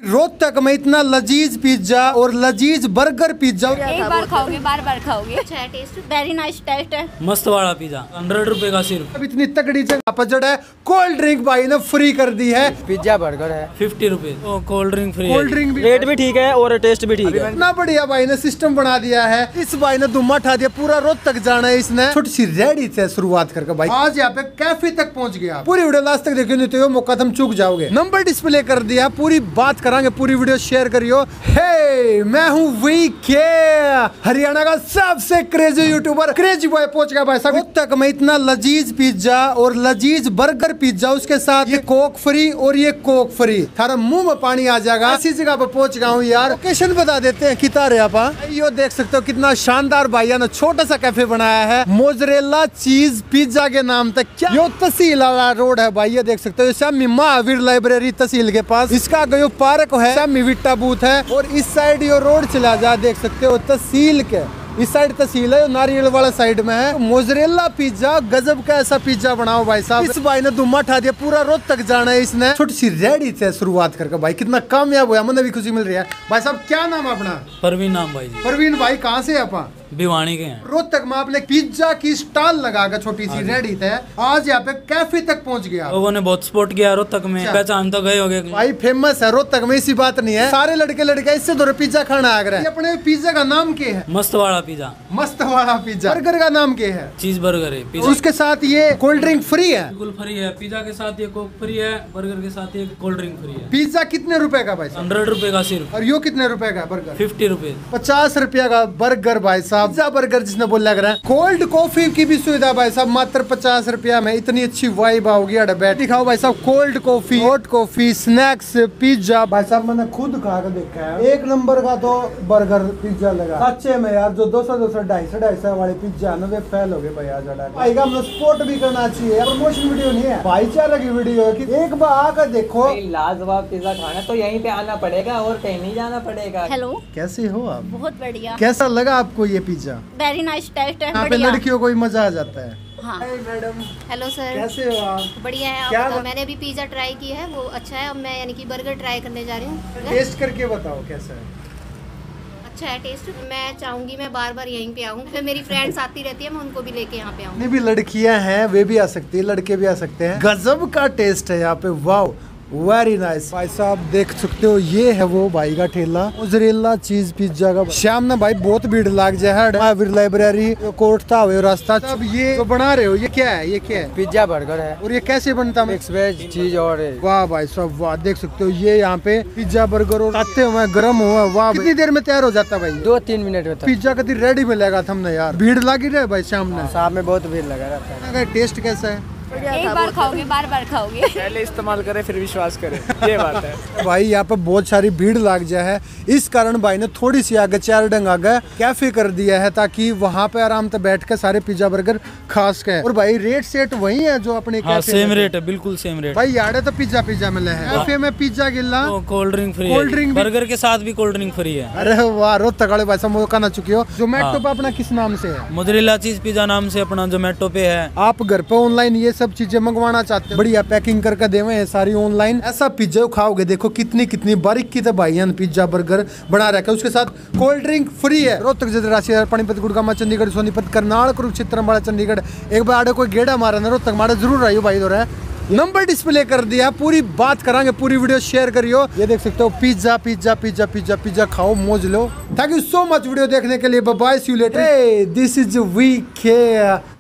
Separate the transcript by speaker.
Speaker 1: रोहतक में इतना लजीज पिज्जा और लजीज बर्गर पिज्जा
Speaker 2: एक बार खाओगे बार बार खाओगे।
Speaker 3: अच्छा टेस्ट, वेरी नाइस टेस्ट है।
Speaker 4: मस्त वाला पिज्जा 100 रुपए का सिर्फ।
Speaker 1: अब इतनी तगड़ी जगह पजड़ है, कोल्ड ड्रिंक भाई ने फ्री कर दी है।
Speaker 5: पिज्जा बर्गर है
Speaker 4: 50 रुपए, cold drink free.
Speaker 1: Cold drink भी,
Speaker 5: रेट भी ठीक है और टेस्ट भी ठीक है।
Speaker 1: इतना बढ़िया भाई ने सिस्टम बना दिया है। इस भाई ने धुम्मा उठा दिया, पूरा रोहतक जाना है इसने। छोटी सी रेडी से शुरुआत करके भाई आज यहाँ पे कैफे तक पहुंच गया। पूरी वीडियो लास्ट तक देखियो, नहीं तो मौका तुम चूक जाओगे। नंबर डिस्प्ले कर दिया, पूरी बात करांगे, पूरी वीडियो शेयर करियो। हे मैं हूँ वीके, हरियाणा का सबसे क्रेजी यूट्यूबर क्रेजी बॉय पहुंच गया भाई साहब रोहतक में। इतना लजीज पिज्जा और लजीज बर्गर पिज्जा, उसके साथ ये कोक फ्री और ये कोक फ्री। थारा मुंह में पानी आ जाएगा। ऐसी जगह पे पहुंच गया हूँ यार। लोकेशन बता देते हैं कितना रे आपा। यो देख सकते हो कितना शानदार भैया ने छोटा सा कैफे बनाया है, मोजरेला चीज पिज्जा के नाम तक। क्या यो तहसील वाला रोड है भाई, ये देख सकते हो श्यामी महावीर लाइब्रेरी तहसील के पास। इसका जो पार्क है श्यामी विट्टा बूथ है, और इस साइड यो रोड चला जा, देख सकते हो तहसील के इस साइड तहसील है, नारियल वाला साइड में है। मोजरेला पिज्जा, गजब का ऐसा पिज्जा बनाओ भाई साहब। इस भाई ने धुम्मा उठा दिया, पूरा रोहतक जाना है इसने। छोटी सी रेडी से शुरुआत करके भाई कितना कामयाब हुआ, मुझे भी खुशी मिल रही है भाई साहब। क्या नाम है अपना?
Speaker 4: परवीन नाम भाई जी।
Speaker 1: परवीन भाई कहाँ से है अपा?
Speaker 4: भिवानी के हैं।
Speaker 1: रोहतक में आपने पिज्जा की स्टॉल लगाकर छोटी सी रेडी थे, आज यहाँ पे कैफे तक पहुँच गया।
Speaker 4: लोगों ने बहुत सपोर्ट किया रोहतक में, पहचान तो गए होगे
Speaker 1: भाई। फेमस है रोहतक में, इसी बात नहीं है। सारे लड़के लड़के इससे दो पिज्जा खाना आ गए। अपने पिज्जा का नाम क्या है?
Speaker 4: मस्त वाला पिज्जा।
Speaker 1: मस्त वाला पिज्जा। बर्गर का नाम क्या है?
Speaker 4: चीज बर्गर है पिज्जा।
Speaker 1: उसके साथ ये कोल्ड ड्रिंक फ्री है?
Speaker 4: बिल्कुल फ्री है। पिज्जा के साथ ये कोक फ्री है, बर्गर के साथ ये कोल्ड ड्रिंक फ्री है।
Speaker 1: पिज्जा कितने रुपए का भाई?
Speaker 4: 100 रुपए का सिर्फ।
Speaker 1: और यो कितने रुपए का बर्गर?
Speaker 4: 50 रुपए।
Speaker 1: 50 रुपया का बर्गर भाई साहब। पिज्जा बर्गर जिसने बोल लग रहा है। कोल्ड कॉफी की भी सुविधा भाई साहब, मात्र 50 रुपया में। इतनी अच्छी वाइब आओगी। बैठ खाओ भाई साहब, cold coffee, hot coffee, snacks, pizza भाई साहब। मैंने खुद खा कर देखा है, एक नंबर का तो बर्गर पिज्जा लगा सच्चे में यार। जो 200 250 वाले पिज्जा ना वे फेल हो गए भाई। आज भाई का हम सपोर्ट भी करना चाहिए, प्रमोशन वीडियो नहीं है, भाईचारा की वीडियो है। कि एक बार आकर देखो,
Speaker 5: लाजवाब पिज्जा खाना तो यहीं पे आना पड़ेगा और कहीं नहीं जाना पड़ेगा।
Speaker 3: हेलो,
Speaker 1: कैसे हो आप?
Speaker 3: बहुत बढ़िया।
Speaker 1: कैसा लगा आपको ये पिज्जा?
Speaker 3: वेरी नाइस टेस्ट है।
Speaker 1: यहाँ पे लड़कियों को भी मजा आ जाता है।
Speaker 3: हाँ
Speaker 1: मैडम,
Speaker 2: हेलो सर,
Speaker 1: कैसे हो आप?
Speaker 2: बढ़िया है।
Speaker 1: क्या
Speaker 2: आप बताओ। मैंने अभी पिज्जा ट्राई किया है, वो अच्छा है। अब मैं यानी कि बर्गर ट्राई करने जा रही हूँ।
Speaker 1: टेस्ट करके बताओ कैसा है।
Speaker 2: अच्छा है टेस्ट। मैं चाहूंगी मैं बार बार यहीं पे आऊँ। फिर मेरी फ्रेंड्स आती रहती है, मैं उनको भी लेके यहाँ पे आऊँ।
Speaker 1: नहीं भी लड़कियां हैं वे भी आ सकती है, लड़के भी आ सकते हैं। गजब का टेस्ट है यहाँ पे, वाओ वेरी नाइस। भाई साहब देख सकते हो, ये है वो भाई का ठेला, मोज़रेला चीज पिज्जा का। शाम ना भाई बहुत भीड़ लग जाए। महावीर लाइब्रेरी कोर्ट था वो रास्ता। अब ये जो बना रहे हो ये क्या है? ये क्या है?
Speaker 5: पिज्जा बर्गर है।
Speaker 1: और ये कैसे बनता है?
Speaker 5: मिक्स वेज चीज और
Speaker 1: वाह भाई साहब वाह, देख सकते हो ये यहाँ पे पिज्जा बर्गर और खाते हुए गर्म हुआ। वाह, कितनी देर में तैयार हो जाता है भाई?
Speaker 5: 2-3 मिनट में
Speaker 1: पिज्जा कभी रेडी मिलेगा हमने यार। भीड़ लगी रहे भाई शाम ने,
Speaker 5: शाम में बहुत भीड़ लगा रहता है।
Speaker 1: टेस्ट कैसा है?
Speaker 2: एक बार खाओगे बार बार खाओगे।
Speaker 5: पहले इस्तेमाल करें फिर विश्वास करें, ये बात है।
Speaker 1: भाई यहाँ पे बहुत सारी भीड़ लग जाए है, इस कारण भाई ने थोड़ी सी आगे 4 डंग आगे कैफे कर दिया है, ताकि वहाँ पे आराम से बैठ के सारे पिज्जा बर्गर खा सके। और भाई रेट सेट वही है जो अपने कैफे
Speaker 4: सेम रेट है, बिल्कुल सेम रेट।
Speaker 1: भाई यार तो पिज्जा मिले है कैफे में, पिज्जा गिल्ला
Speaker 4: cold drink free,
Speaker 1: cold drink
Speaker 4: burger के साथ भी कोल्ड ड्रिंक फ्री है।
Speaker 1: अरे वाह, रोहतक वाले भाई साहब मौका ना चुकी हो। जोमेटो पे अपना किस नाम से है?
Speaker 4: मोज़रेला चीज पिज्जा नाम से अपना जोमेटो पे है।
Speaker 1: आप घर पे ऑनलाइन ये सब चीजें मंगवाना चाहते हैं, बढ़िया पैकिंग करके देवे हैं सारी ऑनलाइन। ऐसा पिज्जा खाओगे, देखो कितनी बारीकी से भाई पिज्जा बर्गर बना रखा है। उसके साथ कोल्ड ड्रिंक फ्री है। रोहतक जदरासी पानीपत गुड़गामा चंडीगढ़ सोनीपत करनाल कुरुक्षेत्र अम्बाला चंडीगढ़। एक बार आड़े कोई गेड़ा मारा ना रोहतक मारे जरूर आइयो भाई। दो नंबर डिस्प्ले कर दिया, पूरी बात करांगे, पूरी वीडियो शेयर करियो। ये देख सकते हो pizza pizza pizza pizza pizza खाओ, मौज लो। Thank you so much video देखने के लिए। Bye, see you later. This is VK.